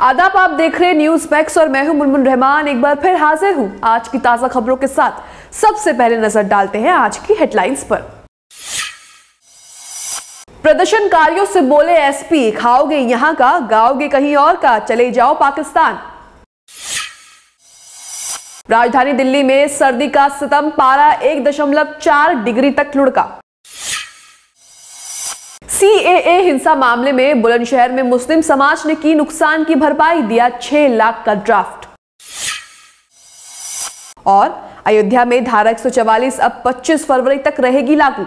आदाब, आप देख रहे न्यूज मैक्स और मैं हूं मुनमुन रहमान। एक बार फिर हाजिर हूं आज की ताजा खबरों के साथ। सबसे पहले नजर डालते हैं आज की हेडलाइंस पर। प्रदर्शनकारियों से बोले एसपी, खाओगे यहां का, गाओगे कहीं और का, चले जाओ पाकिस्तान। राजधानी दिल्ली में सर्दी का सितम, पारा 1.4 डिग्री तक लुढ़का। सीएए हिंसा मामले में बुलंदशहर में मुस्लिम समाज ने की नुकसान की भरपाई, दिया 6 लाख का ड्राफ्ट। और अयोध्या में धारा 144 अब 25 फरवरी तक रहेगी लागू।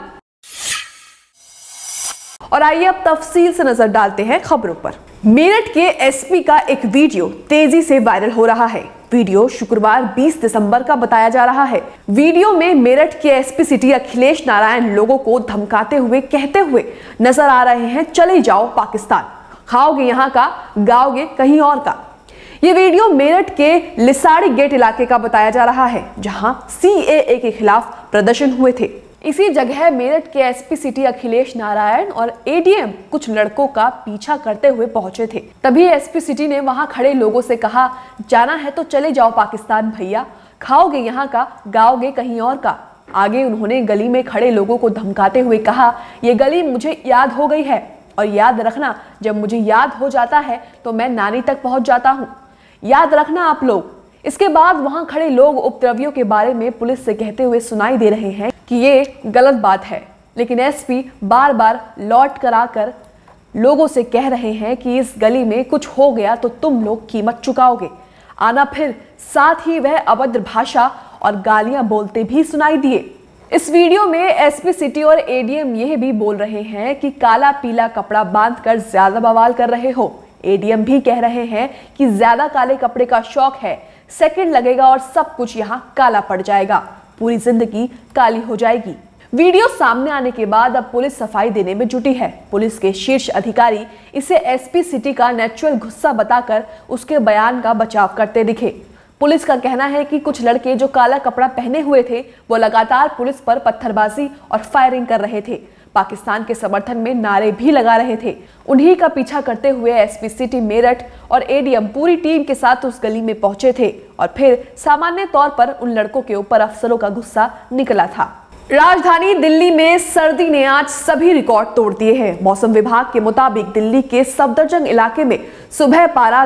और आइए अब तफसील से नजर डालते हैं खबरों पर। मेरठ के एसपी का एक वीडियो तेजी से वायरल हो रहा है। वीडियो शुक्रवार 20 दिसंबर का बताया जा रहा है। वीडियो में मेरठ के एसपी सिटी अखिलेश नारायण लोगों को धमकाते हुए कहते हुए नजर आ रहे हैं, चले जाओ पाकिस्तान, खाओगे यहां का, गाओगे कहीं और का। ये वीडियो मेरठ के लिसाड़ी गेट इलाके का बताया जा रहा है, जहां सीएए के खिलाफ प्रदर्शन हुए थे। इसी जगह मेरठ के एसपी सिटी अखिलेश नारायण और एडीएम कुछ लड़कों का पीछा करते हुए पहुंचे थे। तभी एसपी सिटी ने वहां खड़े लोगों से कहा, जाना है तो चले जाओ पाकिस्तान भैया, खाओगे यहाँ का, गाओगे कहीं और का। आगे उन्होंने गली में खड़े लोगों को धमकाते हुए कहा, ये गली मुझे याद हो गई है और याद रखना, जब मुझे याद हो जाता है तो मैं नानी तक पहुंच जाता हूँ, याद रखना आप लोग। इसके बाद वहां खड़े लोग उपद्रवियों के बारे में पुलिस से कहते हुए सुनाई दे रहे हैं कि ये गलत बात है, लेकिन एसपी बार बार लौट कर आकर लोगों से कह रहे हैं कि इस गली में कुछ हो गया तो तुम लोग कीमत चुकाओगे। आना फिर साथ ही वह अभद्र भाषा और गालियां बोलते भी सुनाई दिए। इस वीडियो में एसपी सिटी और एडीएम यह भी बोल रहे हैं कि काला पीला कपड़ा बांधकर ज्यादा बवाल कर रहे हो। एडीएम भी कह रहे हैं कि ज्यादा काले कपड़े का शौक है, सेकंड लगेगा और सब कुछ यहाँ काला पड़ जाएगा, पूरी जिंदगी काली हो जाएगी। वीडियो सामने आने के बाद अब पुलिस सफाई देने में जुटी है। पुलिस के शीर्ष अधिकारी इसे एसपी सिटी का नेचुरल गुस्सा बताकर उसके बयान का बचाव करते दिखे। पुलिस का कहना है कि कुछ लड़के जो काला कपड़ा पहने हुए थे वो लगातार पुलिस पर पत्थरबाजी और फायरिंग कर रहे थे, पाकिस्तान के समर्थन में नारे भी लगा रहे थे। उन्हीं का पीछा करते हुए एसपी सिटी मेरठ और एडीएम पूरी टीम के साथ उस गली में पहुंचे थे और फिर सामान्य तौर पर उन लड़कों के ऊपर अफसरों का गुस्सा निकला था। राजधानी दिल्ली में सर्दी ने आज सभी रिकॉर्ड तोड़ दिए हैं। मौसम विभाग के मुताबिक दिल्ली के सफदरजंग इलाके में सुबह पारा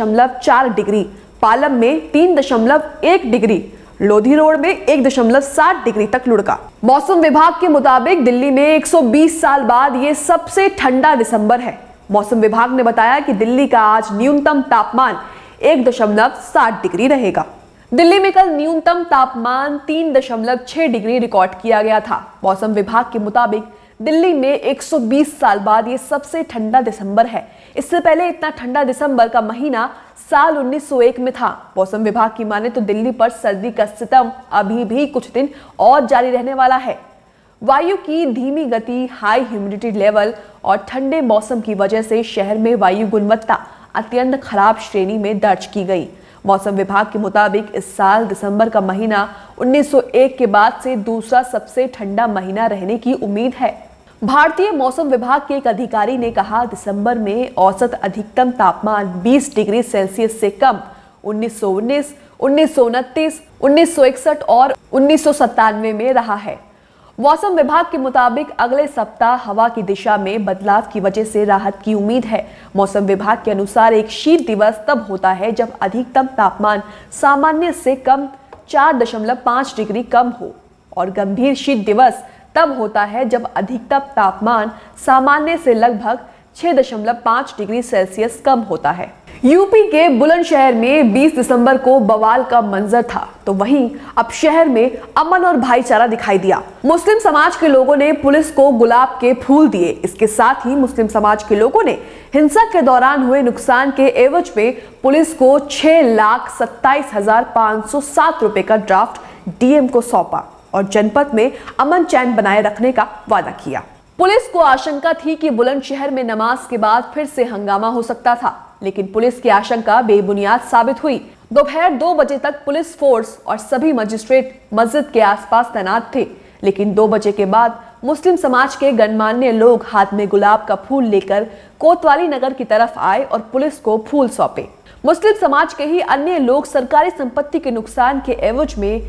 2.4 डिग्री, पालम में 3.1 डिग्री, लोधी रोड में 1.7 डिग्री तक लुढ़का। मौसम विभाग के मुताबिक दिल्ली में 120 साल बाद ये सबसे ठंडा दिसंबर है। मौसम विभाग ने बताया कि दिल्ली का आज न्यूनतम तापमान 1.7 डिग्री रहेगा। दिल्ली में कल न्यूनतम तापमान 3.6 डिग्री रिकॉर्ड किया गया था। मौसम विभाग के मुताबिक दिल्ली में 120 साल बाद ये सबसे ठंडा दिसंबर है। इससे पहले इतना ठंडा दिसंबर का महीना साल 1901 में था। मौसम विभाग की माने तो दिल्ली पर सर्दी का सितम अभी भी कुछ दिन और जारी रहने वाला है। वायु की धीमी गति, हाई ह्यूमिडिटी लेवल और ठंडे मौसम की वजह से शहर में वायु गुणवत्ता अत्यंत खराब श्रेणी में दर्ज की गई। मौसम विभाग के मुताबिक इस साल दिसंबर का महीना 1901 के बाद से दूसरा सबसे ठंडा महीना रहने की उम्मीद है। भारतीय मौसम विभाग के एक अधिकारी ने कहा, दिसंबर में औसत अधिकतम तापमान 20 डिग्री सेल्सियस से कम 1919, 1929, 1961 और 1997 में रहा है। मौसम विभाग के मुताबिक अगले सप्ताह हवा की दिशा में बदलाव की वजह से राहत की उम्मीद है। मौसम विभाग के अनुसार एक शीत दिवस तब होता है जब अधिकतम तापमान सामान्य से कम 4.5 डिग्री कम हो और गंभीर शीत दिवस तब होता है जब अधिकतम तापमान सामान्य से लगभग 6.5 डिग्री सेल्सियस कम होता है। यूपी के बुलंदशहर में 20 दिसंबर को बवाल का मंजर था, तो वहीं अब शहर में अमन और भाईचारा दिखाई दिया। मुस्लिम समाज के लोगों ने पुलिस को गुलाब के फूल दिए। इसके साथ ही मुस्लिम समाज के लोगों ने हिंसा के दौरान हुए नुकसान के एवज में पुलिस को 6,27,507 रुपए का ड्राफ्ट डीएम को सौंपा और जनपद में अमन चैन बनाए रखने का वादा किया। पुलिस को आशंका थी कि बुलंदशहर में नमाज के बाद फिर से हंगामा हो सकता था, लेकिन पुलिस की आशंका बेबुनियाद साबित हुई। दोपहर 2 बजे तक पुलिस फोर्स और सभी मजिस्ट्रेट मस्जिद के आसपास तैनात थे, लेकिन 2 बजे के बाद मुस्लिम समाज के गणमान्य लोग हाथ में गुलाब का फूल लेकर कोतवाली नगर की तरफ आए और पुलिस को फूल सौंपे। मुस्लिम समाज के ही अन्य लोग सरकारी संपत्ति के नुकसान के एवज में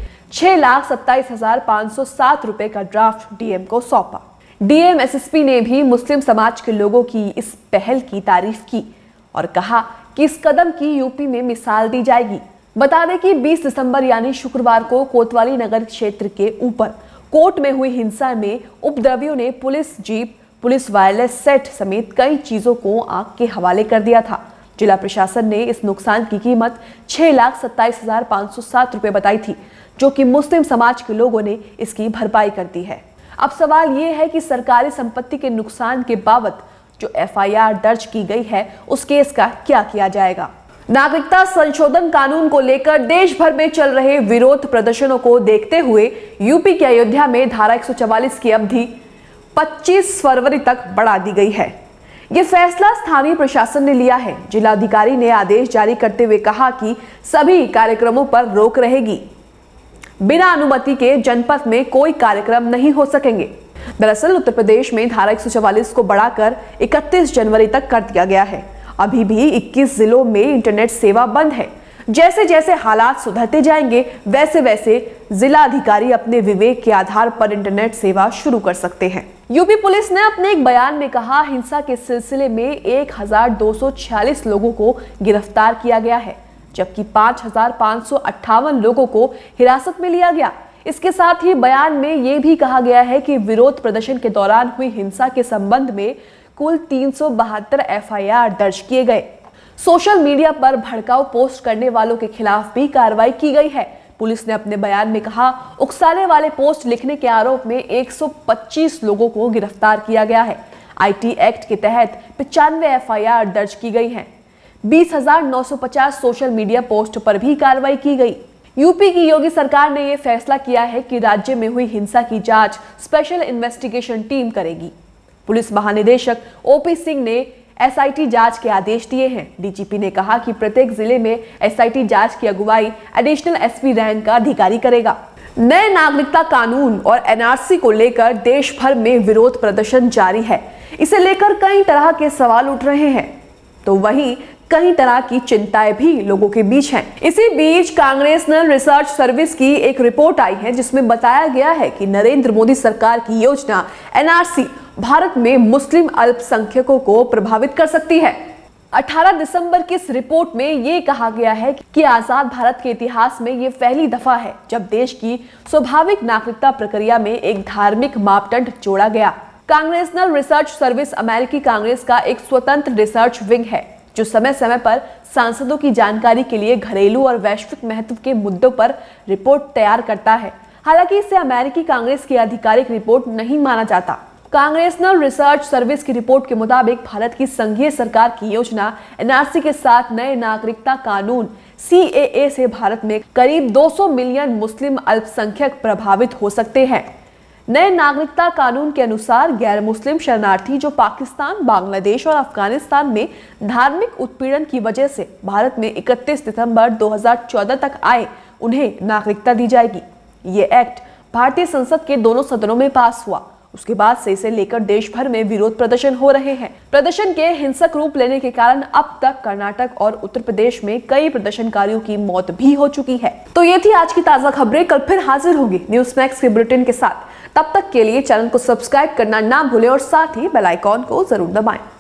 6,27,507 रुपए का ड्राफ्ट डीएम को सौंपा। डीएम एसएसपी ने भी मुस्लिम समाज के लोगों की इस पहल की तारीफ की और कहा कि इस कदम की यूपी में मिसाल दी जाएगी। बता दें कि 20 दिसंबर यानी शुक्रवार को कोतवाली नगर क्षेत्र के ऊपर कोर्ट में हुई हिंसा में उपद्रवियों ने police jeep, police wireless set समेत कई चीजों को आग के हवाले कर दिया था। जिला प्रशासन ने इस नुकसान की कीमत 6,27,507 रुपए बताई थी, जो कि मुस्लिम समाज के लोगों ने इसकी भरपाई कर दी है। अब सवाल ये है कि सरकारी संपत्ति के नुकसान के बाबत जो एफआईआर दर्ज की गई है उस केस का क्या किया जाएगा। नागरिकता संशोधन कानून को लेकर देश भर में चल रहे विरोध प्रदर्शनों को देखते हुए यूपी के अयोध्या में धारा 144 की अवधि 25 फरवरी तक बढ़ा दी गई है। ये फैसला स्थानीय प्रशासन ने लिया है। जिलाधिकारी ने आदेश जारी करते हुए कहा कि सभी कार्यक्रमों पर रोक रहेगी। बिना अनुमति के जनपद में कोई कार्यक्रम नहीं हो सकेंगे। दरअसल उत्तर प्रदेश में धारा 144 को बढ़ाकर 31 जनवरी तक कर दिया गया है। अभी भी 21 जिलों में इंटरनेट सेवा बंद है। जैसे जैसे हालात सुधरते जाएंगे वैसे वैसे जिला अधिकारी अपने विवेक के आधार पर इंटरनेट सेवा शुरू कर सकते हैं। यूपी पुलिस ने अपने एक बयान में कहा, हिंसा के सिलसिले में 1246 लोगों को गिरफ्तार किया गया है, जबकि 5,558 लोगों को हिरासत में लिया गया। इसके साथ ही बयान में यह भी कहा गया है कि विरोध प्रदर्शन के दौरान हुई हिंसा के संबंध में कुल 372 एफआईआर दर्ज किए गए। सोशल मीडिया पर भड़काऊ पोस्ट करने वालों के खिलाफ भी कार्रवाई की गई है। पुलिस ने अपने बयान में कहा, उकसाने वाले पोस्ट लिखने के आरोप में 125 लोगों को गिरफ्तार किया गया है। आईटी एक्ट के तहत 95 एफआईआर दर्ज की गई हैं। 20,950 सोशल मीडिया पोस्ट पर भी कार्रवाई की गई। यूपी की योगी सरकार ने यह फैसला किया है कि राज्य में हुई हिंसा की जांच स्पेशल इन्वेस्टिगेशन टीम करेगी। पुलिस महानिदेशक ओपी सिंह ने एसआईटी जांच के आदेश दिए हैं। डीजीपी ने कहा कि प्रत्येक जिले में एसआईटी जांच की अगुवाई एडिशनल एसपी रैंक का अधिकारी करेगा। नए नागरिकता कानून और एनआरसी को लेकर देश भर में विरोध प्रदर्शन जारी है। इसे लेकर कई तरह के सवाल उठ रहे हैं, तो वहीं कई तरह की चिंताएं भी लोगों के बीच हैं। इसी बीच कांग्रेसनल रिसर्च सर्विस की एक रिपोर्ट आई है जिसमें बताया गया है कि नरेंद्र मोदी सरकार की योजना एनआरसी भारत में मुस्लिम अल्पसंख्यकों को प्रभावित कर सकती है। 18 दिसंबर की इस रिपोर्ट में ये कहा गया है कि आजाद भारत के इतिहास में ये पहली दफा है जब देश की स्वाभाविक नागरिकता प्रक्रिया में एक धार्मिक मापदंड जोड़ा गया। कांग्रेसनल रिसर्च सर्विस अमेरिकी कांग्रेस का एक स्वतंत्र रिसर्च विंग है जो समय समय पर सांसदों की जानकारी के लिए घरेलू और वैश्विक महत्व के मुद्दों पर रिपोर्ट तैयार करता है। हालांकि इसे अमेरिकी कांग्रेस की आधिकारिक रिपोर्ट नहीं माना जाता। कांग्रेसनल रिसर्च सर्विस की रिपोर्ट के मुताबिक भारत की संघीय सरकार की योजना एनआरसी के साथ नए नागरिकता कानून सीएए से भारत में करीब 200 मिलियन मुस्लिम अल्पसंख्यक प्रभावित हो सकते हैं। नए नागरिकता कानून के अनुसार गैर मुस्लिम शरणार्थी जो पाकिस्तान, बांग्लादेश और अफगानिस्तान में धार्मिक उत्पीड़न की वजह से भारत में 31 दिसंबर 2014 तक आए, उन्हें नागरिकता दी जाएगी। ये एक्ट भारतीय संसद के दोनों सदनों में पास हुआ। उसके बाद से इसे लेकर देश भर में विरोध प्रदर्शन हो रहे हैं। प्रदर्शन के हिंसक रूप लेने के कारण अब तक कर्नाटक और उत्तर प्रदेश में कई प्रदर्शनकारियों की मौत भी हो चुकी है। तो ये थी आज की ताजा खबरें। कल फिर हाजिर होंगे न्यूज मैक्स के बुलेटिन के साथ। तब तक के लिए चैनल को सब्सक्राइब करना ना भूलें और साथ ही बेल आइकॉन को जरूर दबाएं।